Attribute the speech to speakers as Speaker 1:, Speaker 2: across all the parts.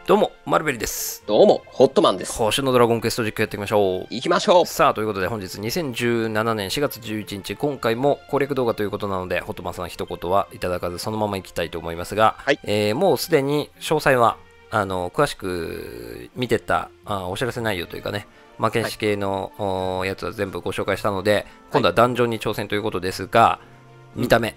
Speaker 1: どうも、マルベリです。
Speaker 2: どうも、ホットマンです。
Speaker 1: 星のドラゴンクエスト実況やっていきましょう。
Speaker 2: 行きましょう。
Speaker 1: さあ、ということで本日2017年4月11日、今回も攻略動画ということなので、ホットマンさん一言はいただかず、そのまま行きたいと思いますが、
Speaker 2: はい、
Speaker 1: もうすでに詳細は、詳しく見てたお知らせ内容というかね、魔剣士系の、やつは全部ご紹介したので、今度はダンジョンに挑戦ということですが、見た目、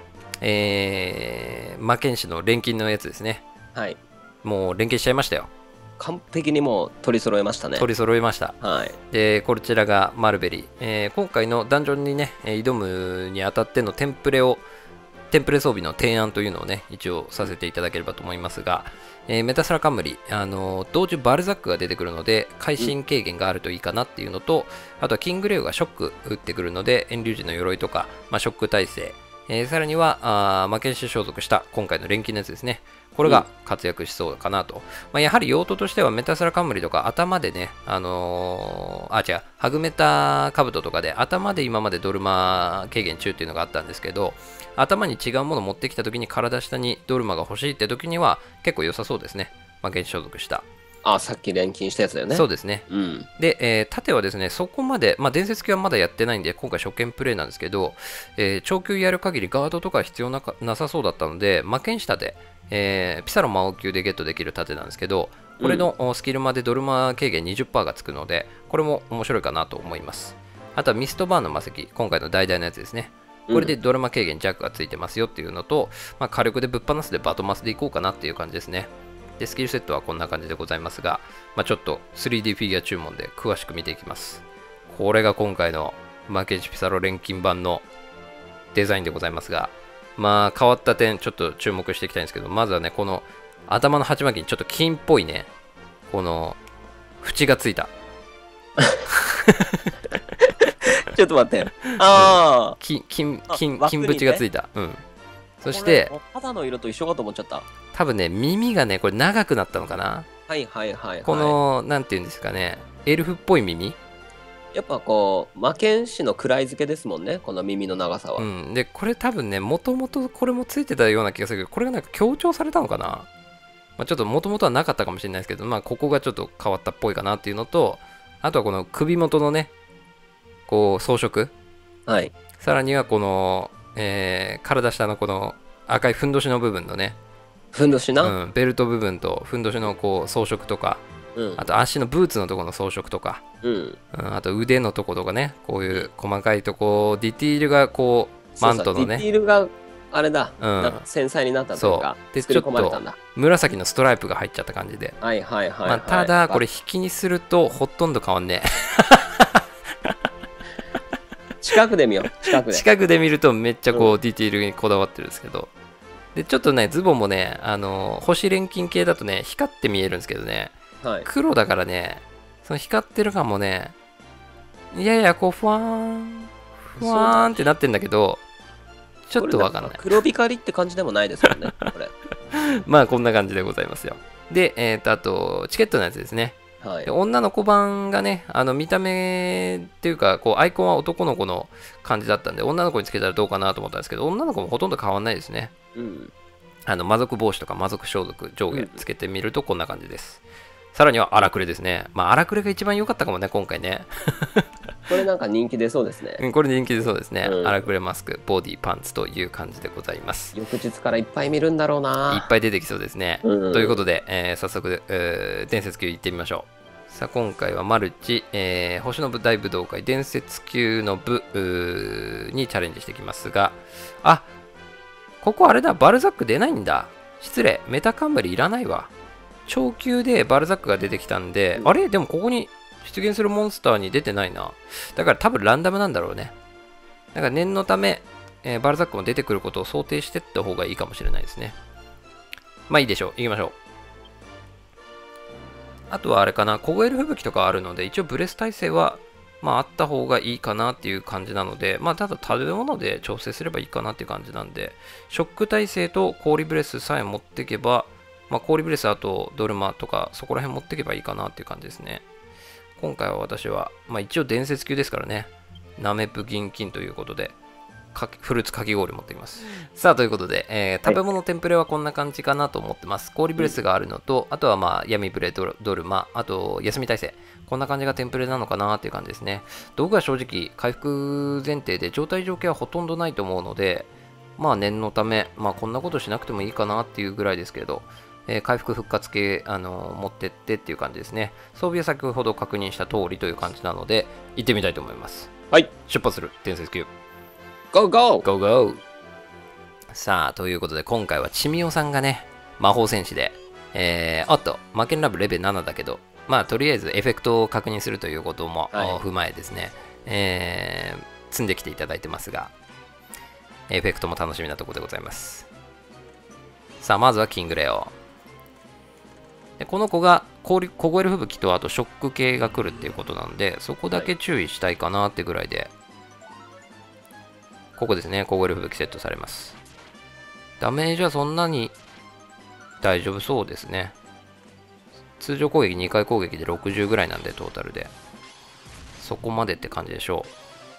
Speaker 1: 魔剣士の錬金のやつですね。
Speaker 2: はい。
Speaker 1: もう連携しちゃいましたよ。
Speaker 2: 完璧にもう取り揃えましたね。
Speaker 1: 取り揃えました。
Speaker 2: はい。
Speaker 1: で、こちらがマルベリー。今回のダンジョンにね、挑むにあたってのテンプレ装備の提案というのをね、一応させていただければと思いますが、メタスラ冠、同時バルザックが出てくるので、会心軽減があるといいかなっていうのと、あとはキングレオがショック打ってくるので、遠流時の鎧とか、ショック耐性、さらには魔剣士所属した今回の錬金のやつですね。これが活躍しそうかなと。やはり用途としてはメタスラ冠とか頭でね、ハグメタ兜とかで頭で今までドルマ軽減中っていうのがあったんですけど、頭に違うものを持ってきた時に体下にドルマが欲しいって時には結構良さそうですね。魔剣士所属した。
Speaker 2: あ、さっき錬金したやつだよね。
Speaker 1: そうですね。
Speaker 2: うん。
Speaker 1: で、盾はですね、そこまで、伝説級はまだやってないんで、今回初見プレイなんですけど、長級やる限りガードとか必要なさそうだったので、魔剣士盾、ピサロ魔王級でゲットできる盾なんですけど、これのスキルまでドルマ軽減 20% がつくので、これも面白いかなと思います。あとはミストバーンの魔石、今回の代々のやつですね。これでドルマ軽減弱がついてますよっていうのと、火力でぶっ放すでバトマスでいこうかなっていう感じですね。で、スキルセットはこんな感じでございますが、ちょっと 3D フィギュア注文で詳しく見ていきます。これが今回の魔剣士ピサロ錬金版のデザインでございますが、変わった点、ちょっと注目していきたいんですけど、まずはね、この頭の鉢巻きにちょっと金っぽいね、この縁がついた。
Speaker 2: ちょっと待って。ああ、
Speaker 1: 金縁がついた。うん。そし
Speaker 2: して
Speaker 1: て、
Speaker 2: 肌の色と一緒かと思っちゃった。
Speaker 1: 多分ね、耳がね、これ長くなったのかな。
Speaker 2: はいはいはいはい。
Speaker 1: この、なんていうんですかね、エルフっぽい耳。
Speaker 2: やっぱこう、魔剣士の位付けですもんね、この耳の長さは。
Speaker 1: うん。で、これ多分ね、もともとこれもついてたような気がするけど、これがなんか強調されたのかな。ちょっともともとはなかったかもしれないですけど、ここがちょっと変わったっぽいかなっていうのと、あとはこの首元のね、こう装飾。
Speaker 2: はい。
Speaker 1: さらにはこの、体下のこの赤いふんどしの部分のね、
Speaker 2: ふんどしな。
Speaker 1: うん、ベルト部分とふんどしのこう装飾とか、あと足のブーツのところの装飾とか、あと腕のとことかね、こういう細かいとこ、ディティールがこう、マントのね、
Speaker 2: ディティールがあれだ、繊細になったというか、
Speaker 1: で、ちょっと紫のストライプが入っちゃった感じで。
Speaker 2: はいはいはい。
Speaker 1: ただ、これ引きにするとほとんど変わんねえ。
Speaker 2: 近くで見よう、
Speaker 1: 近くで見るとめっちゃこう、ディティールにこだわってるんですけど。で、ちょっとね、ズボンもね、星錬金系だとね、光って見えるんですけどね、黒だからね、その光ってる感もね、ややこう、ふわーんってなってんだけど、ちょっとわかんない。
Speaker 2: 黒光りって感じでもないですよね、これ。
Speaker 1: こんな感じでございますよ。で、あと、チケットのやつですね。
Speaker 2: はい、
Speaker 1: 女の子版がね、見た目っていうか、こう、アイコンは男の子の感じだったんで、女の子につけたらどうかなと思ったんですけど、女の子もほとんど変わんないですね。魔族帽子とか魔族装束上下つけてみるとこんな感じです。さらには荒くれですね。荒くれが一番良かったかもね、今回ね。
Speaker 2: これなんか人気出そうですね。
Speaker 1: これ人気出そうですね。荒くれマスク、ボディ、パンツという感じでございます。
Speaker 2: 翌日からいっぱい見るんだろうな。
Speaker 1: いっぱい出てきそうですね。ということで、早速、伝説級行ってみましょう。さあ、今回はマルチ、星の大武道会伝説級の部にチャレンジしていきますが、あ、ここあれだ、バルザック出ないんだ。失礼、メタ冠いらないわ。長級でバルザックが出てきたんで、あれでもここに出現するモンスターに出てないな。だから多分ランダムなんだろうね。だから念のため、バルザックも出てくることを想定していった方がいいかもしれないですね。いいでしょう。行きましょう。あとはあれかな、凍える吹雪とかあるので、一応ブレス耐性は、あった方がいいかなっていう感じなので、ただ食べ物で調整すればいいかなっていう感じなんで、ショック耐性と氷ブレスさえ持っていけば、氷ブレス、あとドルマとか、そこら辺持っていけばいいかなっていう感じですね。今回は私は、一応伝説級ですからね、ナメプ銀金ということで、 フルーツかき氷持ってきます。さあ、ということで、食べ物テンプレはこんな感じかなと思ってます。氷ブレスがあるのと、あとはまあ、闇ブレドルマ、あと、休み体制。こんな感じがテンプレなのかなっていう感じですね。道具は正直、回復前提で状態条件はほとんどないと思うので、まあ、念のため、まあ、こんなことしなくてもいいかなっていうぐらいですけど、回復復活系、持ってってっていう感じですね。装備は先ほど確認した通りという感じなので、行ってみたいと思います。
Speaker 2: はい。
Speaker 1: 出発する、伝説級。
Speaker 2: ゴーゴー
Speaker 1: ゴーゴー。さあ、ということで、今回はチミオさんがね、魔法戦士で、おっと、マケンラブレベル7だけど、まあ、とりあえずエフェクトを確認するということも、踏まえですね、積んできていただいてますが、エフェクトも楽しみなところでございます。さあ、まずはキングレオ。でこの子が凍える吹雪とあとショック系が来るっていうことなので、そこだけ注意したいかなってぐらいで、ここですね、凍える吹雪セットされます。ダメージはそんなに大丈夫そうですね。通常攻撃2回攻撃で60ぐらいなんで、トータルで。そこまでって感じでしょ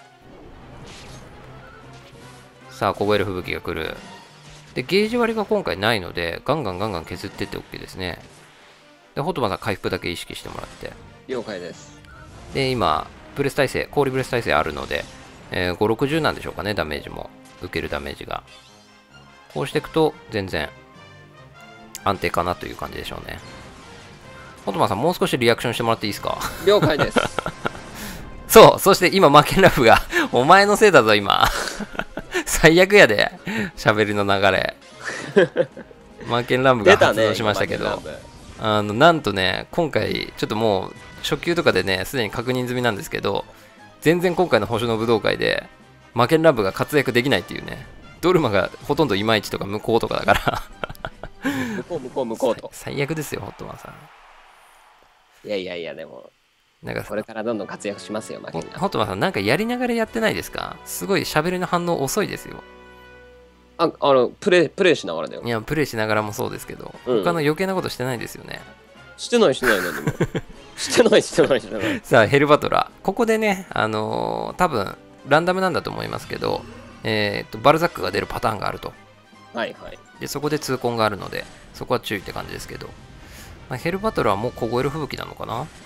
Speaker 1: う。さあ、凍える吹雪が来る。で、ゲージ割りが今回ないので、ガンガン削ってって OK ですね。で、ホトマが回復だけ意識してもらって。
Speaker 2: 了解です。
Speaker 1: で、今、ブレス耐性、氷ブレス耐性あるので、5、60なんでしょうかね、ダメージも。受けるダメージが。こうしていくと、全然、安定かなという感じでしょうね。ホトマさん、もう少しリアクションしてもらっていいですか？
Speaker 2: 了解です。
Speaker 1: そう、そして今、マケンラブが、お前のせいだぞ、今。最悪やで、喋りの流れ。マケンラブが発動しましたけど、なんとね、今回、ちょっともう、初級とかでね、すでに確認済みなんですけど、全然今回の星の武道会で、マケンラブが活躍できないっていうね、ドルマがほとんどいまいちとか向こうとかだから
Speaker 2: 向こうと。
Speaker 1: 最悪ですよ、ホットマンさん。
Speaker 2: いや、でも、なんかこれからどんどん活躍しますよ、マケンラブ。
Speaker 1: ホットマンさん、なんかやりながらやってないですか？すごい喋りの反応遅いですよ。
Speaker 2: プレイしながらだよ。
Speaker 1: いや、プレイしながらもそうですけど、他の余計なことしてないですよね。
Speaker 2: してない何も。してない。
Speaker 1: さあ、ヘルバトラ。ここでね、多分、ランダムなんだと思いますけど、バルザックが出るパターンがあると。
Speaker 2: はい。
Speaker 1: で、そこで痛恨があるので、そこは注意って感じですけど、まあ、ヘルバトラはもう凍える吹雪なのかな？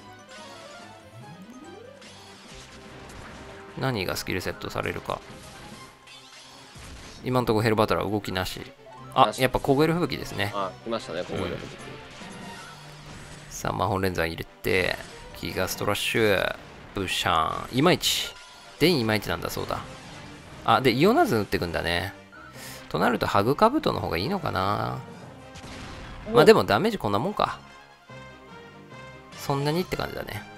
Speaker 1: 何がスキルセットされるか。今のところヘルバトラは動きなし。あ、やっぱ凍える吹雪ですね。
Speaker 2: 来ましたね、凍える吹雪。
Speaker 1: さあ、魔法レンザー入れて、ギガストラッシュ、ブシャーン、いまいち。デンいまいちなんだそうだ。あ、で、イオナズン打ってくんだね。となると、ハグカブトの方がいいのかな。まあでもダメージこんなもんか。そんなにって感じだね。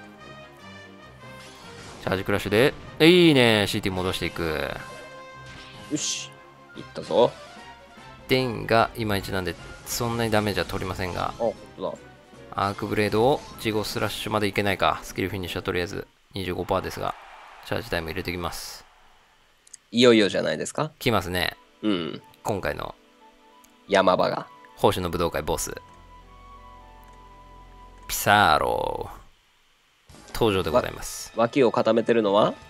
Speaker 1: チャージクラッシュで、いいね、CT 戻していく。
Speaker 2: よし、いったぞ。
Speaker 1: デンがいまいちなんで、そんなにダメージは取りませんが。アークブレードをジゴスラッシュまでいけないか。スキルフィニッシュはとりあえず 25% ですが、チャージタイム入れてきます。
Speaker 2: いよいよじゃないですか。
Speaker 1: 来ますね。
Speaker 2: うん。
Speaker 1: 今回の
Speaker 2: 山場が。
Speaker 1: 星の武道会ボス。ピサーロ登場でございます。
Speaker 2: 脇を固めてるのは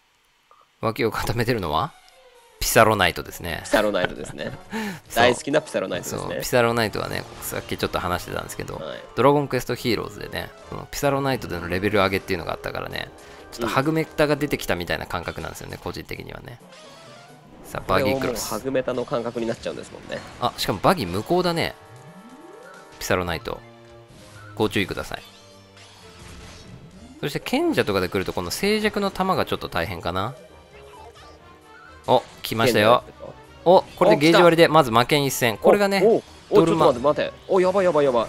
Speaker 1: ピサロナイトですね。
Speaker 2: ピサロナイトですね。大好きなピサロナイトですね。
Speaker 1: ピサロナイトはね、さっきちょっと話してたんですけど、ドラゴンクエストヒーローズでね、そのピサロナイトでのレベル上げっていうのがあったからね、ちょっとハグメタが出てきたみたいな感覚なんですよね、個人的にはね。さあ、バギークロス。
Speaker 2: ハグメタの感覚になっちゃうんですもんね。
Speaker 1: あ、しかもバギー無効だね。ピサロナイト。ご注意ください。そして賢者とかで来ると、この静寂の玉がちょっと大変かな。お、来ましたよ。お、これでゲージ割りでまず魔剣一戦。これがね、
Speaker 2: ドルマ。待て。お、やばい。やばいよ。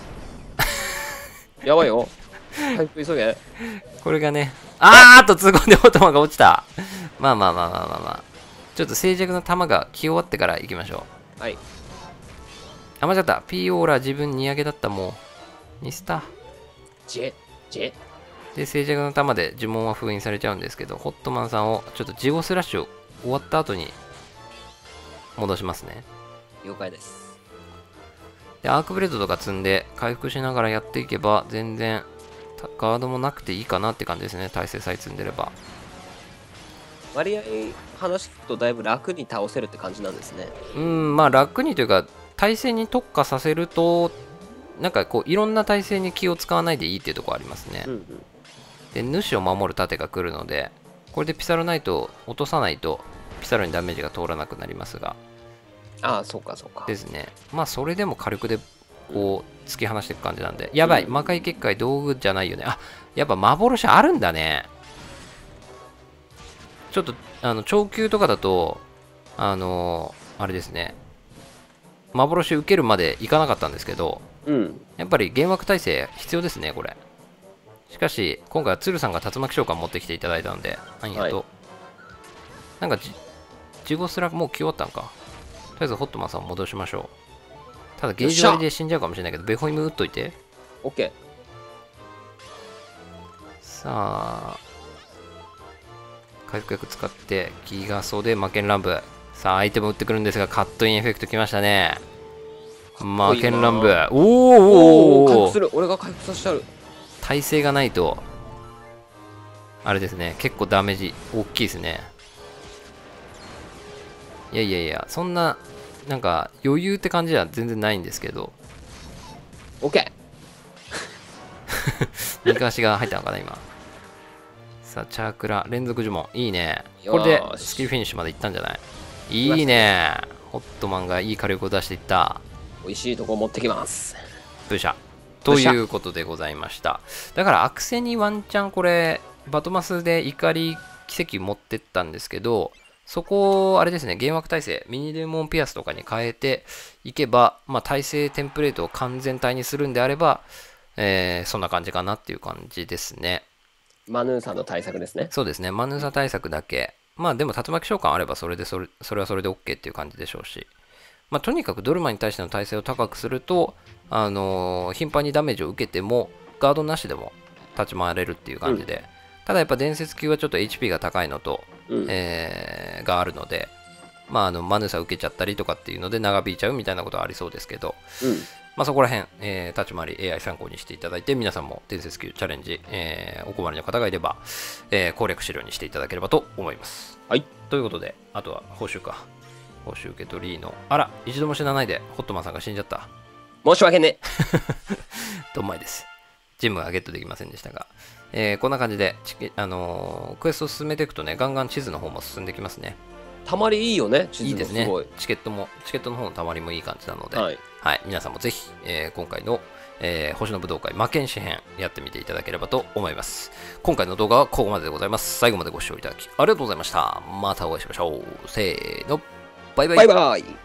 Speaker 2: 回復急げ。
Speaker 1: これがね、痛恨でオートマが落ちた。まあ。ちょっと静寂の玉が来終わってから行きましょ
Speaker 2: う。はい。
Speaker 1: 間違った。ピオーラ自分荷上げだったもう。ミスター。で、静寂の玉で呪文は封印されちゃうんですけど、ホットマンさんをちょっとジゴスラッシュ終わった後に戻しますね。
Speaker 2: 了解です。
Speaker 1: で、アークブレードとか積んで回復しながらやっていけば全然ガードもなくていいかなって感じですね。耐性さえ積んでれば。
Speaker 2: 割合話聞くとだいぶ楽に倒せるって感じなんですね。
Speaker 1: まあ楽にというか、対戦に特化させると、なんかこういろんな対戦に気を使わないでいいっていうところありますね。
Speaker 2: うんうん。
Speaker 1: で、主を守る盾が来るので、これでピサロナイトを落とさないと、ピサロにダメージが通らなくなりますが、
Speaker 2: ああ、そうかそうか。
Speaker 1: ですね。まあ、それでも火力で、こう、突き放していく感じなんで、やばい、魔界結界道具じゃないよね。あ、やっぱ幻あるんだね。ちょっと、長級とかだと、あれですね、幻受けるまでいかなかったんですけど、
Speaker 2: うん。
Speaker 1: やっぱり幻惑耐性必要ですね、これ。しかし、今回は鶴さんが竜巻召喚持ってきていただいたので、何やと、
Speaker 2: はい、
Speaker 1: なんかジゴスラもう来終わったんか。とりあえずホットマンさんを戻しましょう。ただゲージ割りで死んじゃうかもしれないけど、ベホイム打っといて。
Speaker 2: OK。
Speaker 1: さあ、回復薬使って、ギガソで魔剣乱舞。さあ、アイテム打ってくるんですが、カットインエフェクトきましたね。魔剣乱舞。お
Speaker 2: お、回復
Speaker 1: お、
Speaker 2: する。俺が回復させてある。
Speaker 1: 耐性がないと、あれですね、結構ダメージ大きいですね。いやいやいや、そんな、なんか余裕って感じは全然ないんですけど、
Speaker 2: OK。
Speaker 1: 右足が入ったのかな、今。さあ、チャークラ、連続呪文、いいね。これでスキルフィニッシュまでいったんじゃない？いいね。ホットマンがいい火力を出していった。
Speaker 2: 美味しいとこ持ってきます。
Speaker 1: ブシャ。ということでございました。だからアクセにワンチャンこれ、バトマスで怒り奇跡持ってったんですけど、そこをあれですね、幻惑耐性、ミニデーモンピアスとかに変えていけば、まあ、耐性テンプレートを完全体にするんであれば、そんな感じかなっていう感じですね。
Speaker 2: マヌーさんの対策ですね。
Speaker 1: そうですね、マヌーサ対策だけ。まあでも竜巻召喚あればそれはそれで OK っていう感じでしょうし。まあ、とにかくドルマに対しての耐性を高くすると、頻繁にダメージを受けても、ガードなしでも立ち回れるっていう感じで、ただやっぱ伝説級はちょっと HP が高いのと、があるので、まあ、マヌーサ受けちゃったりとかっていうので長引いちゃうみたいなことはありそうですけど、まあ、そこら辺、立ち回り AI 参考にしていただいて、皆さんも伝説級チャレンジ、お困りの方がいれば、攻略資料にしていただければと思います。
Speaker 2: はい。
Speaker 1: ということで、あとは報酬か。報酬受け取りの、あら、一度も死なないで、ホットマンさんが死んじゃった。
Speaker 2: 申し訳ね。
Speaker 1: どんまいです。ジムはゲットできませんでしたが、こんな感じでクエストを進めていくとね、ガンガン地図の方も進んできますね。
Speaker 2: たまりいいよね、地図
Speaker 1: いいですね。
Speaker 2: もすごい。
Speaker 1: チケットの方のたまりもいい感じなので、
Speaker 2: はい。
Speaker 1: 皆さんもぜひ、今回の、星の武道会魔剣士編やってみていただければと思います。今回の動画はここまででございます。最後までご視聴いただきありがとうございました。またお会いしましょう。せーの、バイバイ。
Speaker 2: バイバイ。